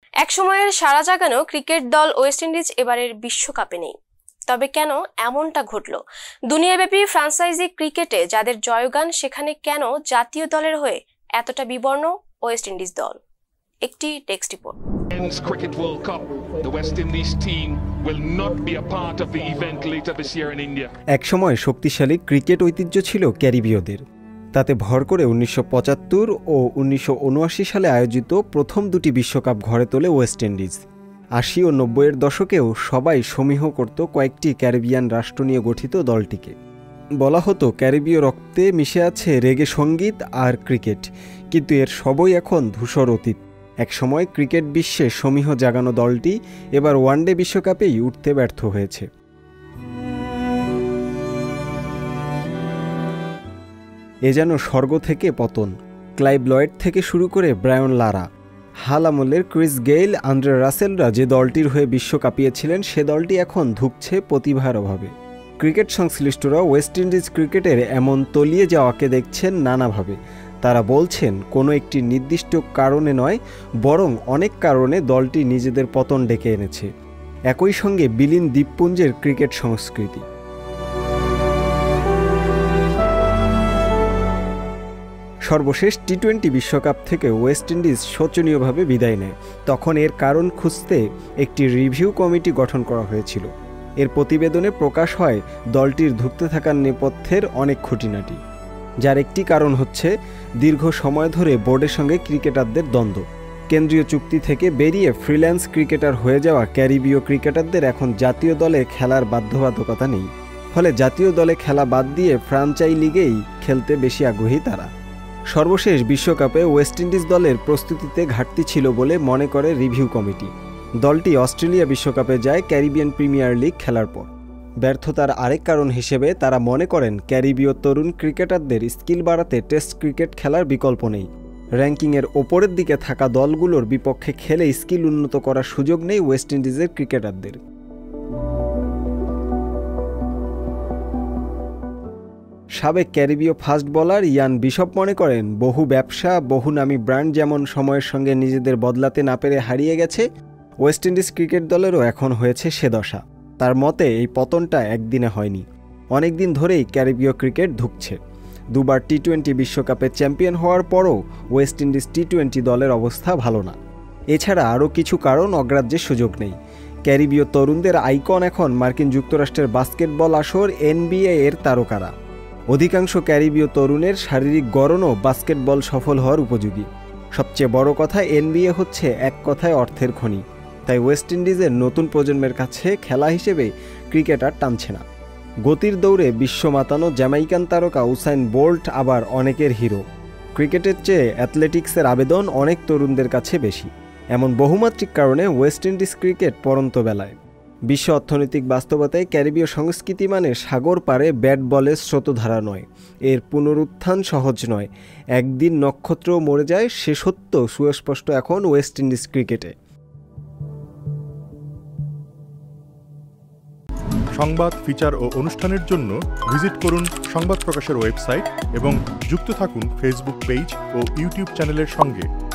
একসময়ের সারা জাগানো ক্রিকেট দল ওয়েস্ট ইন্ডিজ এবারের বিশ্বকাপে নেই। তবে কেন এমনটা ঘটলো? দুনিয়াব্যাপী ফ্র্যাঞ্চাইজি ক্রিকেটে যাদের জয়গান, সেখানে কেন জাতীয় দলের হয়ে এতটা বিবর্ণ ওয়েস্ট ইন্ডিজ দল? একটি text report. Men's Cricket World Cup. The West Indies team will not be a part of the event later this year in India. একসময় শক্তিশালী ক্রিকেট ঐতিহ্য ছিল ক্যারিবীয়দের। তাতে ভর করে 1975 ও 1979 সালে আয়োজিত প্রথম দুটি বিশ্বকাপ ঘরে তোলে ওয়েস্ট ইন্ডিজ। 80 ও 90-এর দশকেও সবাই সমীহ করত কয়েকটি ক্যারিবিয়ান রাষ্ট্র নিয়ে গঠিত দলটিকে। বলা হতো ক্যারিবীয় রক্তে মিশে আছে রেগে সঙ্গীত আর ক্রিকেট, কিন্তু এর সবই এখন ধূসর অতীত। একসময় ক্রিকেট বিশ্বে সমীহ জাগানো দলটি এবার ওয়ানডে বিশ্বকাপেই উঠতে ব্যর্থ হয়েছে। এ যেন স্বর্গ থেকে পতন। ক্লাইভ লয়েড থেকে শুরু করে ব্রায়ান লারা, হাল আমলের ক্রিস গেইল, আন্দ্রে রাসেলরা যে দলটির হয়ে বিশ্ব কাঁপিয়েছিলেন, সে দলটি এখন ধুঁকছে প্রতিভার অভাবে। ক্রিকেট সংশ্লিষ্টরা ওয়েস্ট ইন্ডিজ ক্রিকেটের এমন তলিয়ে যাওয়াকে দেখছেন নানাভাবে। তারা বলছেন কোনো একটি নির্দিষ্ট কারণে নয়, বরং অনেক কারণে দলটি নিজেদের পতন ডেকে এনেছে। একই সঙ্গে বিলীন দ্বীপপুঞ্জের ক্রিকেট সংস্কৃতি। সর্বশেষ টি-20 বিশ্বকাপ থেকে ওয়েস্ট ইন্ডিজ শোচনীয়ভাবে বিদায় নেয়। তখন এর কারণ খুঁজতে একটি রিভিউ কমিটি গঠন করা হয়েছিল। এর প্রতিবেদনে প্রকাশ হয় দলটির ধুঁকতে থাকার নেপথ্যের অনেক খুঁটিনাটি, যার একটি কারণ হচ্ছে দীর্ঘ সময় ধরে বোর্ডের সঙ্গে ক্রিকেটারদের দ্বন্দ্ব। কেন্দ্রীয় চুক্তি থেকে বেরিয়ে ফ্রিল্যান্স ক্রিকেটার হয়ে যাওয়া ক্যারিবীয় ক্রিকেটারদের এখন জাতীয় দলে খেলার বাধ্যবাধকতা নেই। ফলে জাতীয় দলে খেলা বাদ দিয়ে ফ্রাঞ্চাইজি লিগেই খেলতে বেশি আগ্রহী তারা। সর্বশেষ বিশ্বকাপে ওয়েস্ট ইন্ডিজ দলের প্রস্তুতিতে ঘাটতি ছিল বলে মনে করে রিভিউ কমিটি। দলটি অস্ট্রেলিয়া বিশ্বকাপে যায় ক্যারিবিয়ান প্রিমিয়ার লিগ খেলার পর। ব্যর্থতার আরেক কারণ হিসেবে তারা মনে করেন ক্যারিবীয় তরুণ ক্রিকেটারদের স্কিল বাড়াতে টেস্ট ক্রিকেট খেলার বিকল্প নেই। র্যাঙ্কিংয়ের ওপরের দিকে থাকা দলগুলোর বিপক্ষে খেলে স্কিল উন্নত করার সুযোগ নেই ওয়েস্ট ইন্ডিজের ক্রিকেটারদের। সাবেক ক্যারিবীয় ফাস্ট বোলার ইয়ান বিশপ মনে করেন বহু ব্যবসা, বহু নামী ব্র্যান্ড যেমন সময়ের সঙ্গে নিজেদের বদলাতে না পেরে হারিয়ে গেছে, ওয়েস্ট ইন্ডিজ ক্রিকেট দলেরও এখন হয়েছে সে দশা। তার মতে এই পতনটা একদিনে হয়নি, অনেক দিন ধরেই ক্যারিবীয় ক্রিকেট ধুঁকছে। দুবার টি-20 বিশ্বকাপে চ্যাম্পিয়ন হওয়ার পরও ওয়েস্ট ইন্ডিজ টি-20 দলের অবস্থা ভালো না। এছাড়া আরও কিছু কারণ অগ্রাহ্যের সুযোগ নেই। ক্যারিবীয় তরুণদের আইকন এখন মার্কিন যুক্তরাষ্ট্রের বাস্কেটবল আসর NBA এর তারকারা। অধিকাংশ ক্যারিবীয় তরুণের শারীরিক গড়নও বাস্কেটবল সফল হওয়ার উপযোগী। সবচেয়ে বড় কথা, NBA হচ্ছে এক কথায় অর্থের খনি। তাই ওয়েস্ট ইন্ডিজের নতুন প্রজন্মের কাছে খেলা হিসেবে ক্রিকেট আর টানছে না। গতির দৌড়ে বিশ্ব মাতানো জ্যামাইকান তারকা উসাইন বোল্ট আবার অনেকের হিরো। ক্রিকেটের চেয়ে অ্যাথলেটিক্সের আবেদন অনেক তরুণদের কাছে বেশি। এমন বহুমাত্রিক কারণে ওয়েস্ট ইন্ডিজ ক্রিকেট পড়ন্ত বেলায়। বিশ্ব অর্থনৈতিক বাস্তবতায় ক্যারিবীয় সংস্কৃতি মানে সাগর পারে ব্যাট বলের স্রোতধারা নয়। এর পুনরুত্থান সহজ নয়। একদিন নক্ষত্রও মরে যায়, সে সত্য সুস্পষ্ট এখন ওয়েস্ট ইন্ডিজ ক্রিকেটে। সংবাদ, ফিচার ও অনুষ্ঠানের জন্য ভিজিট করুন সংবাদ প্রকাশের ওয়েবসাইট এবং যুক্ত থাকুন ফেসবুক পেজ ও ইউটিউব চ্যানেলের সঙ্গে।